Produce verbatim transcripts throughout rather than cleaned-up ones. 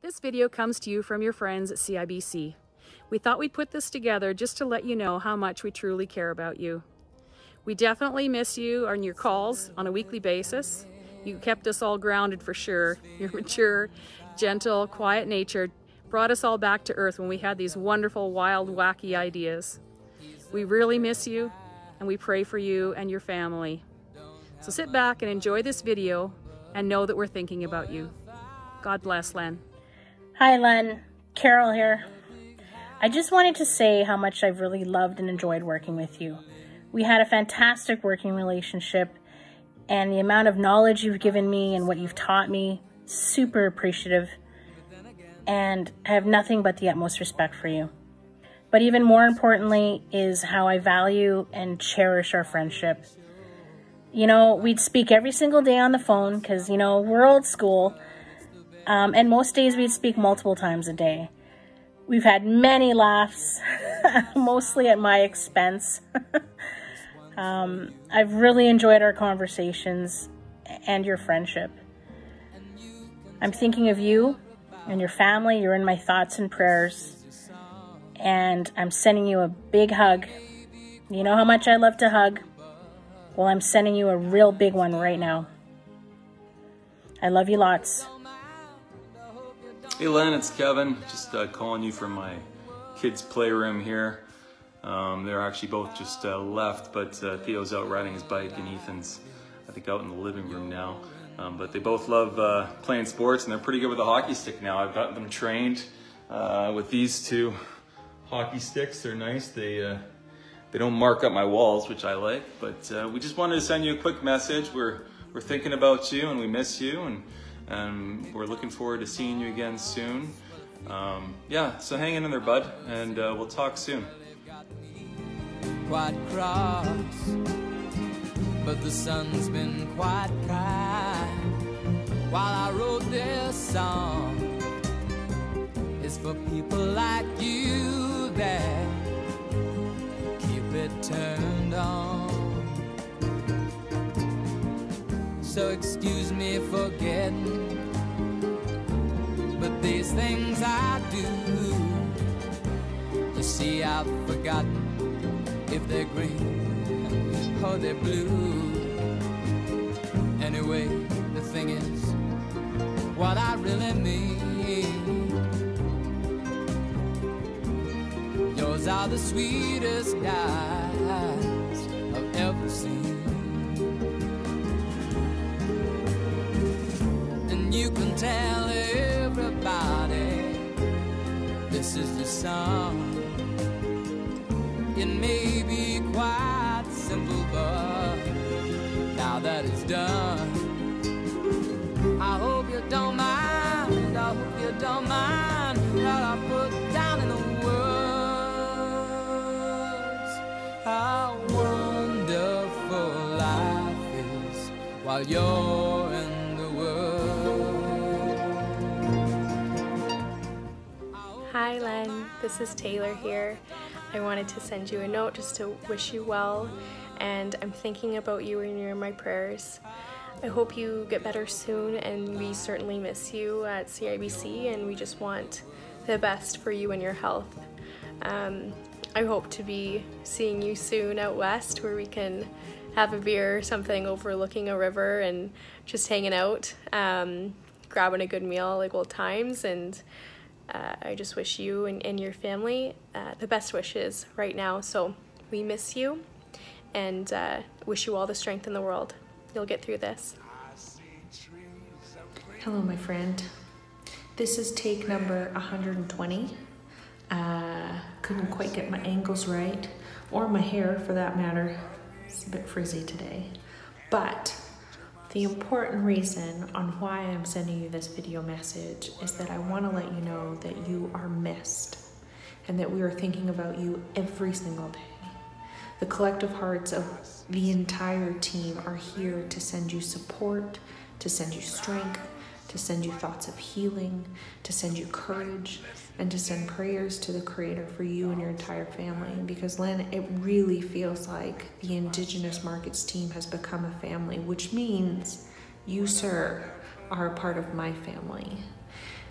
This video comes to you from your friends at C I B C. We thought we'd put this together just to let you know how much we truly care about you. We definitely miss you on your calls on a weekly basis. You kept us all grounded for sure. Your mature, gentle, quiet nature brought us all back to earth when we had these wonderful, wild, wacky ideas. We really miss you, and we pray for you and your family. So sit back and enjoy this video and know that we're thinking about you. God bless, Len. Hi, Len. Carol here. I just wanted to say how much I've really loved and enjoyed working with you. We had a fantastic working relationship, and the amount of knowledge you've given me and what you've taught me, super appreciative, and I have nothing but the utmost respect for you. But even more importantly is how I value and cherish our friendship. You know, we'd speak every single day on the phone because, you know, we're old school. Um, and most days we'd speak multiple times a day. We've had many laughs, mostly at my expense. um, I've really enjoyed our conversations and your friendship. I'm thinking of you and your family. You're in my thoughts and prayers. And I'm sending you a big hug. You know how much I love to hug? Well, I'm sending you a real big one right now. I love you lots. Hey Len, it's Kevin. Just uh, calling you from my kids' playroom here. Um, they're actually both just uh, left, but uh, Theo's out riding his bike and Ethan's, I think, out in the living room now. Um, but they both love uh, playing sports, and they're pretty good with a hockey stick now. I've got them trained uh, with these two hockey sticks. They're nice. They uh, they don't mark up my walls, which I like. But uh, we just wanted to send you a quick message. We're we're thinking about you, and we miss you, and. And we're looking forward to seeing you again soon. Um, yeah, so hang in there, bud, and uh, we'll talk soon. Quite cross, but the sun's been quite kind. While I wrote this song, it's for people like you that keep it turned on. So excuse me for getting, but these things I do, you see I've forgotten if they're green or they're blue. Anyway, the thing is, what I really mean, yours are the sweetest eyes I've ever seen. You can tell everybody this is the song. It may be quite simple, but now that it's done, I hope you don't mind, I hope you don't mind what I put down in the words. How wonderful life is while you're in the world. Hi Len, this is Taylor here. I wanted to send you a note just to wish you well, and I'm thinking about you and you're in my prayers. I hope you get better soon, and we certainly miss you at C I B C, and we just want the best for you and your health. Um, I hope to be seeing you soon out west where we can have a beer or something overlooking a river and just hanging out, um, grabbing a good meal like old times. And Uh, I just wish you and, and your family uh, the best wishes right now. So we miss you and uh, wish you all the strength in the world. You'll get through this. Hello, my friend. This is take number one hundred twenty. Uh, couldn't quite get my angles right, or my hair for that matter. It's a bit frizzy today. But the important reason on why I'm sending you this video message is that I want to let you know that you are missed and that we are thinking about you every single day. The collective hearts of the entire team are here to send you support, to send you strength, to send you thoughts of healing, to send you courage, and to send prayers to the Creator for you and your entire family. Because Len, it really feels like the Indigenous Markets team has become a family, which means you, sir, are a part of my family.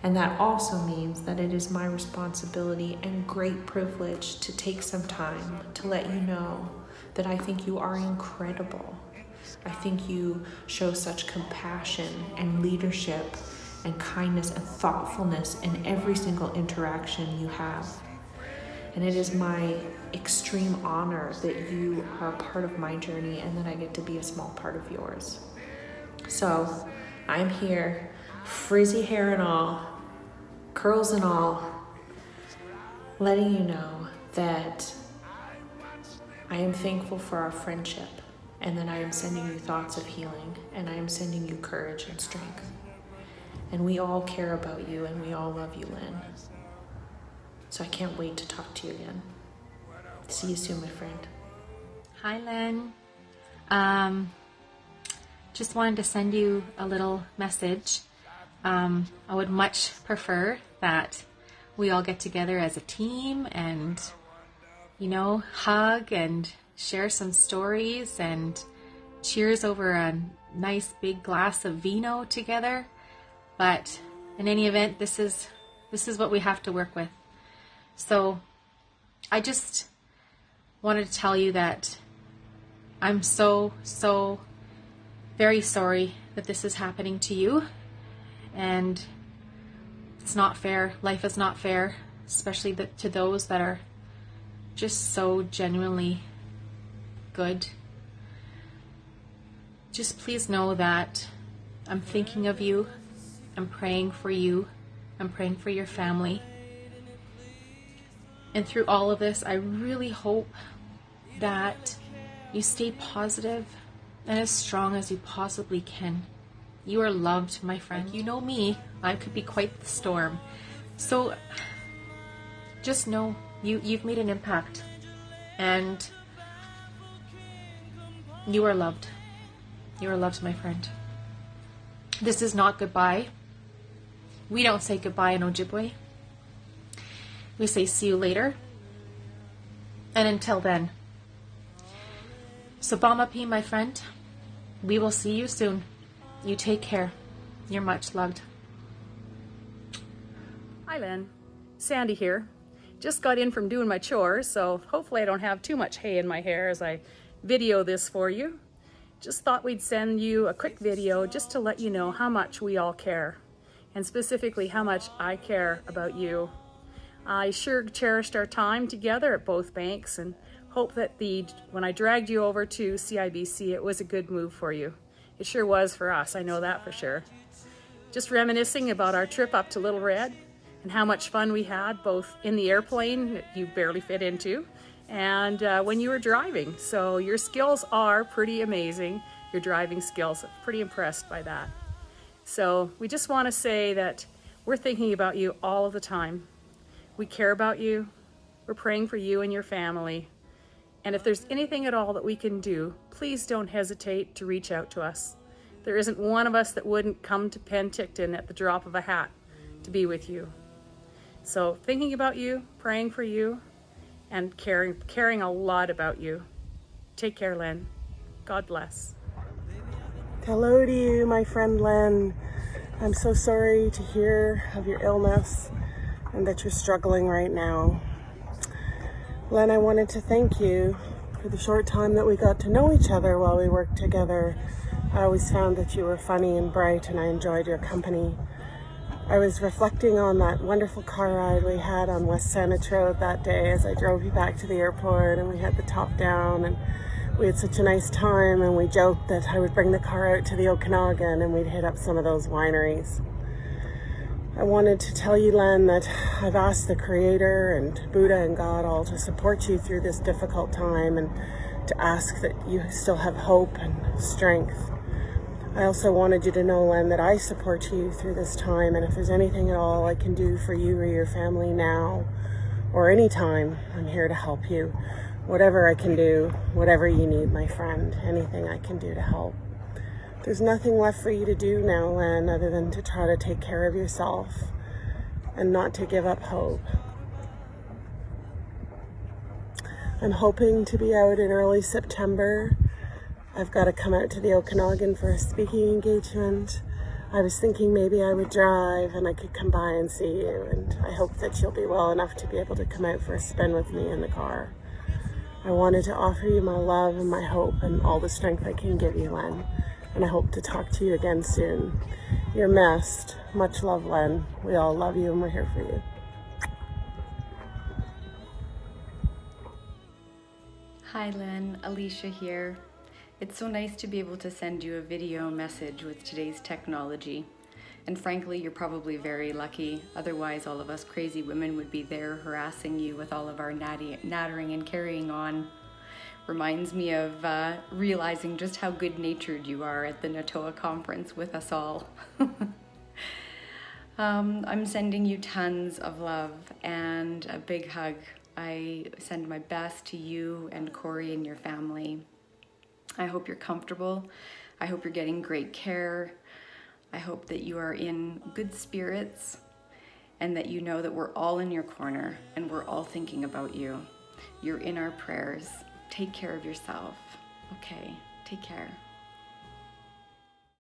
And that also means that it is my responsibility and great privilege to take some time to let you know that I think you are incredible. I think you show such compassion and leadership and kindness and thoughtfulness in every single interaction you have. And it is my extreme honor that you are a part of my journey and that I get to be a small part of yours. So I'm here, frizzy hair and all, curls and all, letting you know that I am thankful for our friendship, and that I am sending you thoughts of healing, and I am sending you courage and strength. And we all care about you, and we all love you, Lynn. So I can't wait to talk to you again. See you soon, my friend. Hi, Lynn. Um, just wanted to send you a little message. Um, I would much prefer that we all get together as a team and, you know, hug and share some stories and cheers over a nice big glass of vino together. But in any event, this is this is what we have to work with. So I just wanted to tell you that I'm so, so very sorry that this is happening to you. And it's not fair. Life is not fair, especially the, to those that are just so genuinely good. Just please know that I'm thinking of you. I'm praying for you. I'm praying for your family. And through all of this, I really hope that you stay positive and as strong as you possibly can. You are loved, my friend. You know me. I could be quite the storm. So just know you, you've made an impact. And you are loved. You are loved, my friend. This is not goodbye. We don't say goodbye in Ojibwe. We say see you later. And until then. So Bamapi, my friend, we will see you soon. You take care. You're much loved. Hi, Len. Sandy here. Just got in from doing my chores, so hopefully I don't have too much hay in my hair as I video this for you. Just thought we'd send you a quick video just to let you know how much we all care, and specifically how much I care about you. I sure cherished our time together at both banks and hope that the when I dragged you over to C I B C, it was a good move for you. It sure was for us, I know that for sure. Just reminiscing about our trip up to Little Red and how much fun we had both in the airplane that you barely fit into and uh, when you were driving. So your skills are pretty amazing, your driving skills. I'm pretty impressed by that. So we just want to say that we're thinking about you all of the time. We care about you. We're praying for you and your family. And if there's anything at all that we can do, please don't hesitate to reach out to us. There isn't one of us that wouldn't come to Penticton at the drop of a hat to be with you. So thinking about you, praying for you, and caring, caring a lot about you. Take care, Len. God bless. Hello to you, my friend Len. I'm so sorry to hear of your illness and that you're struggling right now. Len, I wanted to thank you for the short time that we got to know each other while we worked together. I always found that you were funny and bright and I enjoyed your company. I was reflecting on that wonderful car ride we had on West Saanich Road that day as I drove you back to the airport, and we had the top down and we had such a nice time, and we joked that I would bring the car out to the Okanagan and we'd hit up some of those wineries. I wanted to tell you, Len, that I've asked the Creator and Buddha and God all to support you through this difficult time and to ask that you still have hope and strength. I also wanted you to know, Len, that I support you through this time, and if there's anything at all I can do for you or your family now or any time, I'm here to help you. Whatever I can do, whatever you need, my friend, anything I can do to help. There's nothing left for you to do now, Len, other than to try to take care of yourself and not to give up hope. I'm hoping to be out in early September. I've got to come out to the Okanagan for a speaking engagement. I was thinking maybe I would drive and I could come by and see you, and I hope that you'll be well enough to be able to come out for a spin with me in the car. I wanted to offer you my love and my hope and all the strength I can give you, Len, and I hope to talk to you again soon. You're missed. Much love, Len. We all love you and we're here for you. Hi Len, Alicia here. It's so nice to be able to send you a video message with today's technology. And frankly, you're probably very lucky. Otherwise, all of us crazy women would be there harassing you with all of our natty, nattering and carrying on. Reminds me of uh, realizing just how good-natured you are at the NATOA conference with us all. um, I'm sending you tons of love and a big hug. I send my best to you and Corey and your family. I hope you're comfortable. I hope you're getting great care. I hope that you are in good spirits and that you know that we're all in your corner and we're all thinking about you. You're in our prayers. Take care of yourself. Okay, take care.